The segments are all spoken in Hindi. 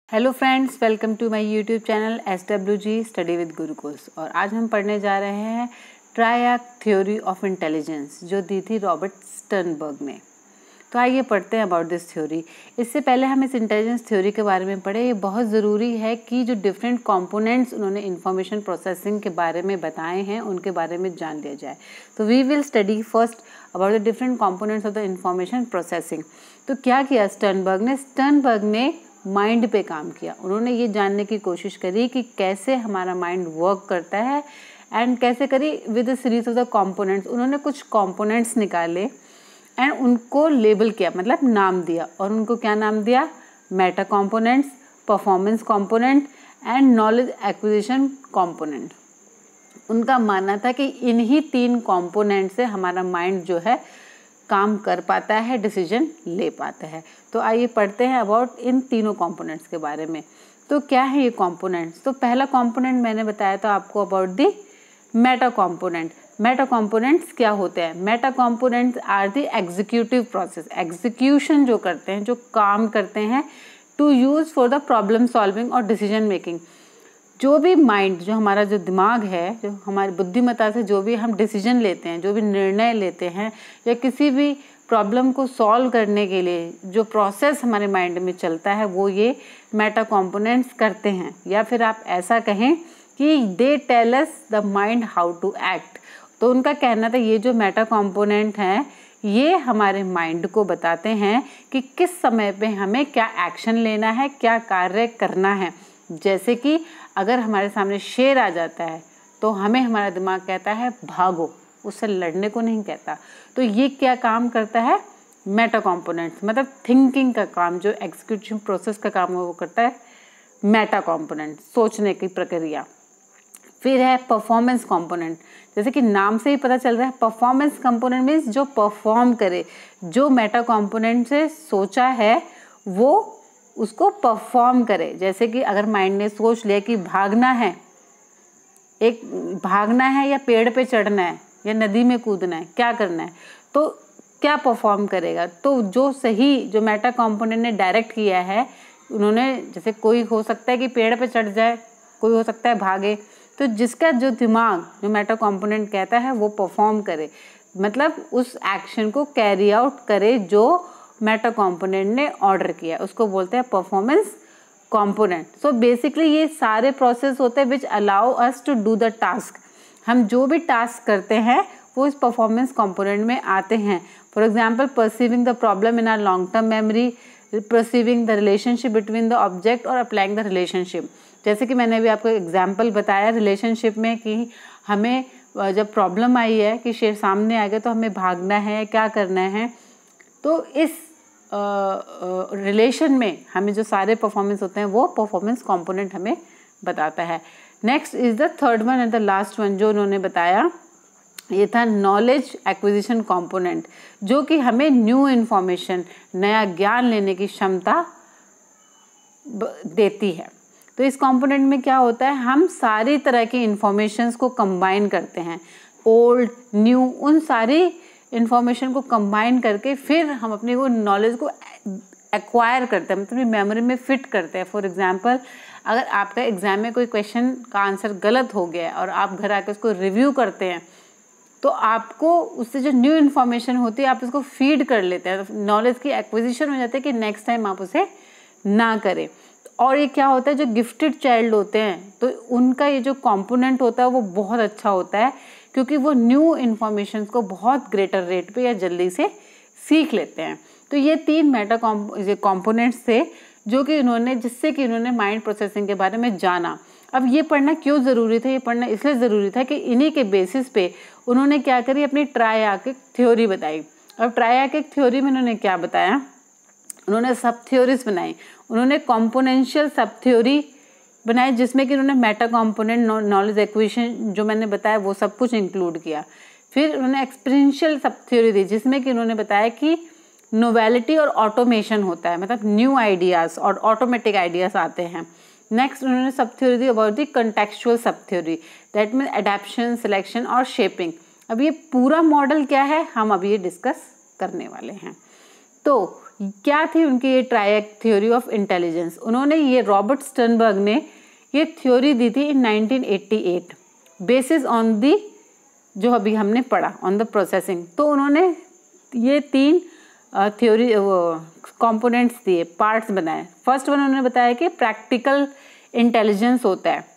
Hello friends, welcome to my YouTube channel SWG study with Gurukuls. और आज हम पढ़ने जा रहे हैं ट्रायड थ्योरी ऑफ इंटेलिजेंस जो दी थी रॉबर्ट स्टर्नबर्ग ने। तो आइए पढ़ते हैं अबाउट दिस थ्योरी। इससे पहले हम इस इंटेलिजेंस थ्योरी के बारे में पढ़े। ये बहुत ज़रूरी है कि जो डिफरेंट कंपोनेंट्स उन्होंने इंफॉर्मेशन प्रोसेसिंग के बारे में बताए हैं उनके बारे में जान लिया जाए। तो we will study first about the different components of the information processing. तो क्या किया स्टर्नबर्ग ने माइंड पे काम किया। उन्होंने ये जानने की कोशिश करी कि कैसे हमारा माइंड वर्क करता है एंड कैसे करी with a series of the components. उन्होंने कुछ कंपोनेंट्स निकाले एंड उनको लेबल किया, मतलब नाम दिया। और उनको क्या नाम दिया? Meta components, performance component and knowledge acquisition component. उनका मानना था कि इन्हीं तीन कंपोनेंट से हमारा माइंड जो है काम कर पाता है, डिसीजन ले पाता है। तो आइए पढ़ते हैं अबाउट इन तीनों कंपोनेंट्स के बारे में। तो क्या है ये कंपोनेंट्स? तो पहला कंपोनेंट मैंने बताया था आपको about the meta component. Meta components क्या होते हैं? Meta components are the executive process, execution जो करते हैं, जो काम करते हैं to use for the problem solving और डिसीजन मेकिंग। जो भी माइंड, जो हमारा जो दिमाग है, जो हमारी बुद्धिमत्ता से जो भी हम डिसीजन लेते हैं, जो भी निर्णय लेते हैं, या किसी भी प्रॉब्लम को सॉल्व करने के लिए जो प्रोसेस हमारे माइंड में चलता है, वो ये मेटा कंपोनेंट्स करते हैं। या फिर आप ऐसा कहें कि they tell us the mind how to act. तो उनका कहना था ये जो मेटा कंपोनेंट हैं ये हमारे माइंड को बताते हैं कि किस समय पे हमें क्या एक्शन लेना है, क्या कार्य करना है। जैसे कि अगर हमारे सामने शेर आ जाता है तो हमें हमारा दिमाग कहता है भागो, उससे लड़ने को नहीं कहता। तो ये क्या काम करता है? मेटा कंपोनेंट्स, मतलब थिंकिंग का काम, जो एग्जीक्यूशन प्रोसेस का काम है वो करता है मेटा कंपोनेंट, सोचने की प्रक्रिया। फिर है परफॉर्मेंस कंपोनेंट। जैसे कि नाम से ही पता चल रहा है, परफॉर्मेंस कंपोनेंट मीन्स जो परफॉर्म करे, जो मेटा कंपोनेंट से सोचा है वो उसको परफॉर्म करे। जैसे कि अगर माइंड ने सोच लिया कि भागना है या पेड़ पे चढ़ना है या नदी में कूदना है, क्या करना है, तो क्या परफॉर्म करेगा? तो जो सही, जो मेटा कंपोनेंट ने डायरेक्ट किया है उन्होंने, जैसे कोई हो सकता है कि पेड़ पे चढ़ जाए, कोई हो सकता है भागे, तो जिसका जो दिमाग, जो मेटा कंपोनेंट कहता है वो परफॉर्म करे, मतलब उस एक्शन को कैरी आउट करे जो मेटा कंपोनेंट ने ऑर्डर किया, उसको बोलते हैं परफॉर्मेंस कंपोनेंट। सो बेसिकली ये सारे प्रोसेस होते हैं which allow us to do the task. हम जो भी टास्क करते हैं वो इस परफॉर्मेंस कंपोनेंट में आते हैं। For example, perceiving the problem in our long term memory, perceiving the relationship between the object और अप्लाइंग द रिलेशनशिप। जैसे कि मैंने अभी आपको एग्जाम्पल बताया रिलेशनशिप में कि हमें जब प्रॉब्लम आई है कि शेर सामने आ गया तो हमें भागना है, क्या करना है, तो इस रिलेशन में हमें जो सारे परफॉर्मेंस होते हैं वो परफॉर्मेंस कंपोनेंट हमें बताता है। Next is the third one and the last one जो उन्होंने बताया, ये था नॉलेज एक्विजिशन कंपोनेंट, जो कि हमें न्यू इन्फॉर्मेशन, नया ज्ञान लेने की क्षमता देती है। तो इस कंपोनेंट में क्या होता है, हम सारी तरह की इंफॉर्मेशंस को कंबाइन करते हैं, ओल्ड न्यू, उन सारी इंफॉर्मेशन को कंबाइन करके फिर हम अपनी वो नॉलेज को एक्वायर करते हैं, मतलब मेमोरी में फिट करते हैं। फॉर एग्जांपल, अगर आपका एग्जाम में कोई क्वेश्चन का आंसर गलत हो गया और आप घर आकर उसको रिव्यू करते हैं तो आपको उससे जो न्यू इन्फॉर्मेशन होती है आप उसको फीड कर लेते हैं, तो नॉलेज की एक्विजिशन हो जाती है कि नेक्स्ट टाइम आप उसे ना करें। और ये क्या होता है, जो गिफ्टेड चाइल्ड होते हैं तो उनका ये जो कंपोनेंट होता है वो बहुत अच्छा होता है, क्योंकि वो न्यू इन्फॉर्मेशन को बहुत ग्रेटर रेट पे या जल्दी से सीख लेते हैं। तो ये तीन मेटा कंपोनेंट्स थे जो कि जिससे कि इन्होंने माइंड प्रोसेसिंग के बारे में जाना। अब ये पढ़ना क्यों ज़रूरी था? ये पढ़ना इसलिए ज़रूरी था कि इन्हीं के बेसिस पे उन्होंने क्या करी, अपनी ट्रायड थ्योरी बताई। अब ट्रायड थ्योरी में उन्होंने क्या बताया, उन्होंने सब थ्योरीज बनाई। उन्होंने कॉम्पोनेंशियल सब थ्योरी बनाई जिसमें कि उन्होंने मेटा कंपोनेंट, नॉलेज एक्विजिशन जो मैंने बताया वो सब कुछ इंक्लूड किया। फिर उन्होंने एक्सपीरियंशियल सब थ्योरी दी जिसमें कि उन्होंने बताया कि नोवेलिटी और ऑटोमेशन होता है, मतलब न्यू आइडियाज़ और ऑटोमेटिक आइडियाज़ आते हैं। नेक्स्ट उन्होंने सब थ्योरी दी about the contextual sub theory, that mean adaptation, selection और शेपिंग। अब ये पूरा मॉडल क्या है हम अभी ये डिस्कस करने वाले हैं। तो क्या थी उनकी ये ट्रायड थ्योरी ऑफ इंटेलिजेंस? उन्होंने ये रॉबर्ट स्टर्नबर्ग ने ये थ्योरी दी थी इन 1988 बेसिस ऑन दी, जो अभी हमने पढ़ा, ऑन द प्रोसेसिंग। तो उन्होंने ये 3 थ्योरी कंपोनेंट्स दिए, पार्ट्स बनाए। फर्स्ट वन उन्होंने बताया कि प्रैक्टिकल इंटेलिजेंस होता है,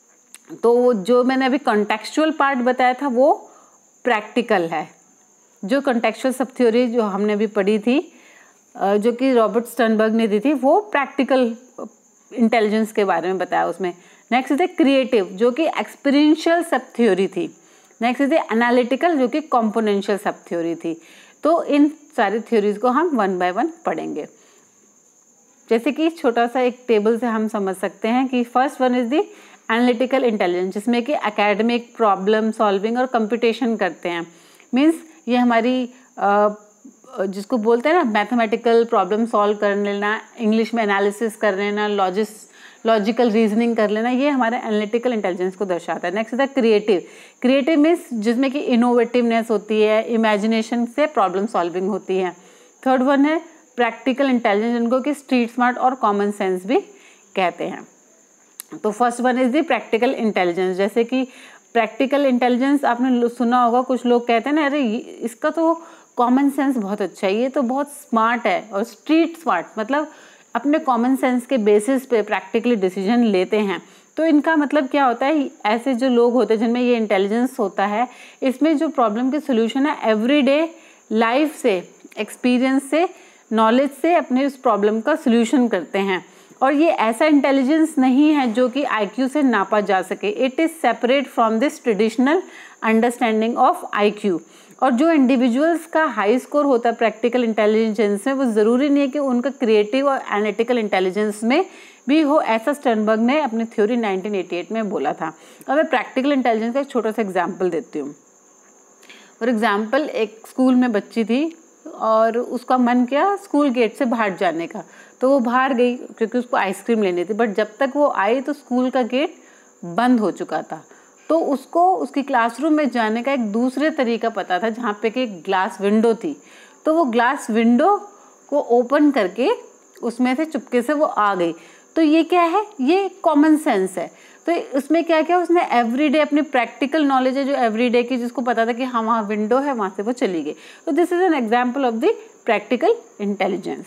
तो जो मैंने अभी कॉन्टेक्चुअल पार्ट बताया था वो प्रैक्टिकल है। जो कॉन्टेक्चुअल सब थ्योरी जो हमने अभी पढ़ी थी, जो कि रॉबर्ट स्टर्नबर्ग ने दी थी, वो प्रैक्टिकल इंटेलिजेंस के बारे में बताया उसमें। नेक्स्ट इज क्रिएटिव, जो कि एक्सपीरियंशियल सब थ्योरी थी। नेक्स्ट इज एनालिटिकल, जो कि कॉम्पोनेंशियल सब थ्योरी थी। तो इन सारी थ्योरीज को हम 1 बाय 1 पढ़ेंगे। जैसे कि छोटा सा एक टेबल से हम समझ सकते हैं कि first one is the analytical intelligence, जिसमें कि एकेडमिक प्रॉब्लम सॉल्विंग और कंप्यूटेशन करते हैं। मीन्स ये हमारी जिसको बोलते हैं ना मैथमेटिकल प्रॉब्लम सॉल्व कर लेना, इंग्लिश में एनालिसिस कर लेना, लॉजिकल रीजनिंग कर लेना, ये हमारे एनालिटिकल इंटेलिजेंस को दर्शाता है। नेक्स्ट है क्रिएटिव। क्रिएटिव मीन्स जिसमें कि इनोवेटिवनेस होती है, इमेजिनेशन से प्रॉब्लम सॉल्विंग होती है। थर्ड वन है प्रैक्टिकल इंटेलिजेंस, जिनको कि स्ट्रीट स्मार्ट और कॉमन सेंस भी कहते हैं। तो first one is the practical intelligence. जैसे कि प्रैक्टिकल इंटेलिजेंस आपने सुना होगा, कुछ लोग कहते हैं ना, अरे इसका तो कॉमन सेंस बहुत अच्छा है, ये तो बहुत स्मार्ट है। और स्ट्रीट स्मार्ट मतलब अपने कॉमन सेंस के बेसिस पे प्रैक्टिकली डिसीजन लेते हैं। तो इनका मतलब क्या होता है, ऐसे जो लोग होते हैं जिनमें ये इंटेलिजेंस होता है, इसमें जो प्रॉब्लम के सोल्यूशन है एवरीडे लाइफ से, एक्सपीरियंस से, नॉलेज से अपने उस प्रॉब्लम का सोल्यूशन करते हैं। और ये ऐसा इंटेलिजेंस नहीं है जो कि IQ से नापा जा सके। It is separate from this traditional understanding of IQ। और जो इंडिविजुअल्स का हाई स्कोर होता है प्रैक्टिकल इंटेलिजेंस में, वो ज़रूरी नहीं है कि उनका क्रिएटिव और एनालिटिकल इंटेलिजेंस में भी हो। ऐसा स्टर्नबर्ग ने अपनी थ्योरी 1988 में बोला था। अब मैं प्रैक्टिकल इंटेलिजेंस का एक छोटा सा एग्जाम्पल देती हूँ। फॉर एग्जाम्पल, एक स्कूल में बच्ची थी और उसका मन किया स्कूल गेट से बाहर जाने का, तो वो बाहर गई क्योंकि उसको आइसक्रीम लेनी थी। बट जब तक वो आई तो स्कूल का गेट बंद हो चुका था। तो उसको उसकी क्लासरूम में जाने का एक दूसरे तरीका पता था, जहाँ पे कि एक ग्लास विंडो थी। तो वो ग्लास विंडो को ओपन करके उसमें से चुपके से वो आ गई। तो ये क्या है, ये कॉमन सेंस है। तो उसमें क्या क्या उसने एवरीडे अपनी प्रैक्टिकल नॉलेज है जो एवरीडे की, जिसको पता था कि हाँ वहाँ विंडो है, वहाँ से वो चली गई। तो this is an example of the practical intelligence.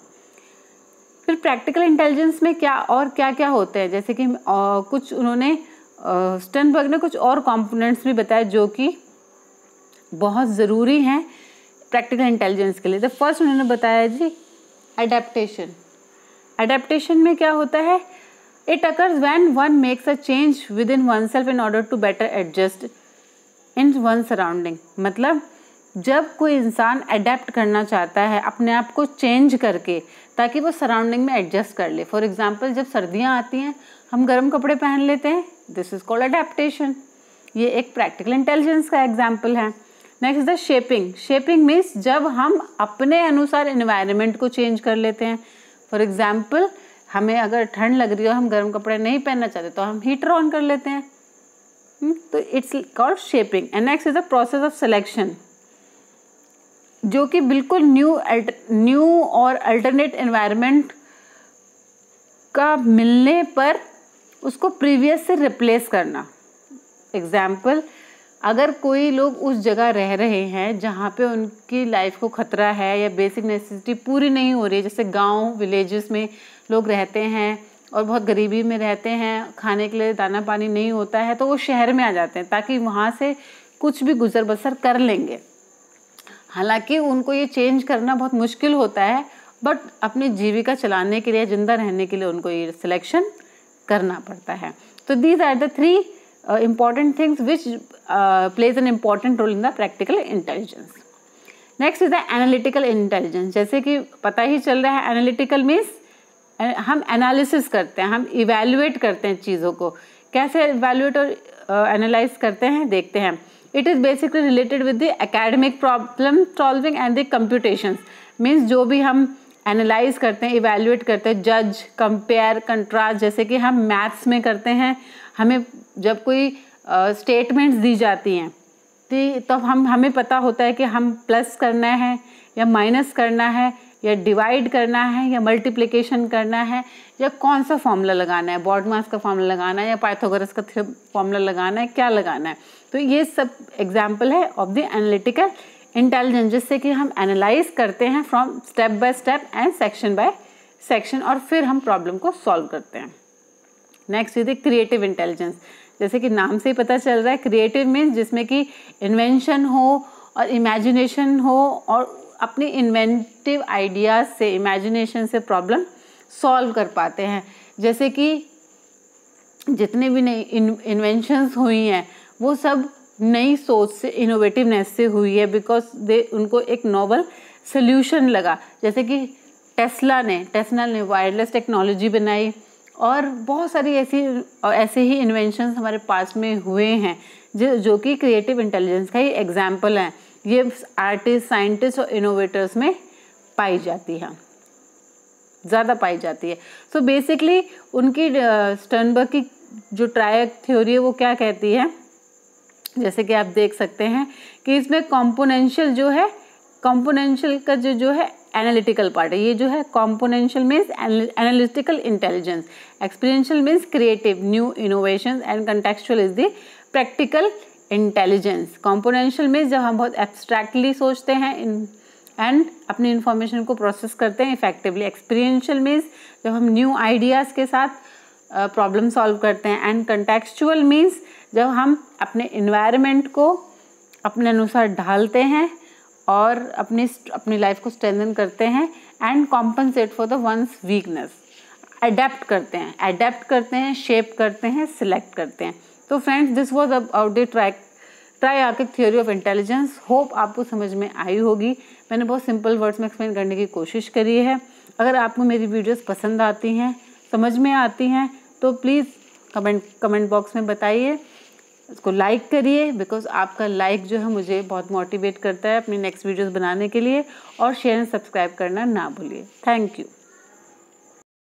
फिर प्रैक्टिकल इंटेलिजेंस में क्या क्या होते हैं, जैसे कि कुछ उन्होंने स्टर्नबर्ग ने कुछ और कंपोनेंट्स भी बताए जो कि बहुत ज़रूरी हैं प्रैक्टिकल इंटेलिजेंस के लिए। तो फर्स्ट उन्होंने बताया जी एडेप्टेशन। एडेप्टेशन में क्या होता है, it occurs when one makes a change within oneself in order to better adjust in one surrounding. मतलब जब कोई इंसान अडेप्ट करना चाहता है अपने आप को चेंज करके, ताकि वो सराउंडिंग में एडजस्ट कर ले। फॉर एग्जांपल, जब सर्दियां आती हैं हम गर्म कपड़े पहन लेते हैं, दिस इज कॉल्ड अडेप्टेशन। ये एक प्रैक्टिकल इंटेलिजेंस का एग्जांपल है। Next the shaping. Shaping means जब हम अपने अनुसार एनवायरनमेंट को चेंज कर लेते हैं। फॉर एग्जाम्पल, हमें अगर ठंड लग रही है और हम गर्म कपड़े नहीं पहनना चाहते तो हम हीटर ऑन कर लेते हैं। तो it's called shaping. And next is the process of selection, जो कि बिल्कुल न्यू और अल्टरनेट एनवायरनमेंट का मिलने पर उसको प्रीवियस से रिप्लेस करना। एग्जाम्पल, अगर कोई लोग उस जगह रह रहे हैं जहाँ पे उनकी लाइफ को खतरा है या बेसिक नेसेसिटी पूरी नहीं हो रही, जैसे गांव विलेजेस में लोग रहते हैं और बहुत गरीबी में रहते हैं, खाने के लिए दाना पानी नहीं होता है, तो वो शहर में आ जाते हैं ताकि वहाँ से कुछ भी गुजर बसर कर लेंगे। हालांकि उनको ये चेंज करना बहुत मुश्किल होता है, बट अपनी जीविका चलाने के लिए, जिंदा रहने के लिए उनको ये सिलेक्शन करना पड़ता है। तो these are the 3 important things which plays an important role in the practical intelligence. Next is the analytical intelligence. जैसे कि पता ही चल रहा है, analytical means हम analysis करते हैं, हम evaluate करते हैं चीज़ों को। कैसे evaluate और analyze करते हैं देखते हैं। It is basically related with the academic problem solving and the computations. Means जो भी हम एनालाइज करते हैं, इवैल्यूएट करते हैं, जज, कंपेयर, कंट्रास्ट, जैसे कि हम मैथ्स में करते हैं। हमें जब कोई स्टेटमेंट्स दी जाती हैं तो हमें पता होता है कि हम प्लस करना है या माइनस करना है या डिवाइड करना है या मल्टीप्लिकेशन करना है या कौन सा फॉर्मूला लगाना है, बॉडमास का फॉर्मूला लगाना है या पाइथागोरस का फॉर्मूला लगाना है, क्या लगाना है। तो ये सब एग्जाम्पल है ऑफ द एनालिटिकल इंटेलिजेंस, जिससे कि हम एनालाइज करते हैं from step by step and section by section, और फिर हम प्रॉब्लम को सॉल्व करते हैं। Next is creative intelligence. जैसे कि नाम से ही पता चल रहा है, क्रिएटिव मीन्स जिसमें कि इन्वेंशन हो और इमेजिनेशन हो और अपने इन्वेंटिव आइडियाज़ से, इमेजिनेशन से प्रॉब्लम सॉल्व कर पाते हैं। जैसे कि जितने भी नई इन्वेंशंस हुई हैं वो सब नई सोच से, इनोवेटिवनेस से हुई है, बिकॉज उनको एक नोवेल सोल्यूशन लगा। जैसे कि टेस्ला ने वायरलेस टेक्नोलॉजी बनाई और बहुत सारी ऐसे ही इन्वेंशंस हमारे पास में हुए हैं जो कि क्रिएटिव इंटेलिजेंस का ही एग्जाम्पल हैं। ये आर्टिस्ट, साइंटिस्ट और इनोवेटर्स में पाई जाती है, ज़्यादा पाई जाती है। सो बेसिकली उनकी स्टर्नबर्ग की जो ट्रायड थ्योरी है वो क्या कहती है, जैसे कि आप देख सकते हैं कि इसमें कॉम्पोनेंशियल का जो है एनालिटिकल पार्ट है। ये जो है componential means analytical intelligence, experiential means creative new innovation and contextual is the practical intelligence. Componential means जब हम बहुत एब्स्ट्रैक्टली सोचते हैं एंड अपनी इंफॉर्मेशन को प्रोसेस करते हैं इफेक्टिवली। एक्सपीरियंशियल मीन्स जब हम न्यू आइडियाज़ के साथ प्रॉब्लम सॉल्व करते हैं। एंड कंटेक्चुअल मीन्स जब हम अपने इन्वायरमेंट को अपने अनुसार ढालते हैं और अपनी लाइफ को स्ट्रेंथन करते हैं। And compensate for the one's weakness, adapt करते हैं, शेप करते हैं, सिलेक्ट करते हैं। तो friends, this was about the triarchic theory of intelligence. Hope आपको समझ में आई होगी। मैंने बहुत सिंपल वर्ड्स में एक्सप्लेन करने की कोशिश करी है। अगर आपको मेरी वीडियोस पसंद आती हैं, समझ में आती हैं, तो प्लीज़ कमेंट बॉक्स में बताइए, इसको लाइक करिए, बिकॉज आपका लाइक जो है मुझे बहुत मोटिवेट करता है अपनी नेक्स्ट वीडियोस बनाने के लिए। और शेयर एंड सब्सक्राइब करना ना भूलिए। Thank you.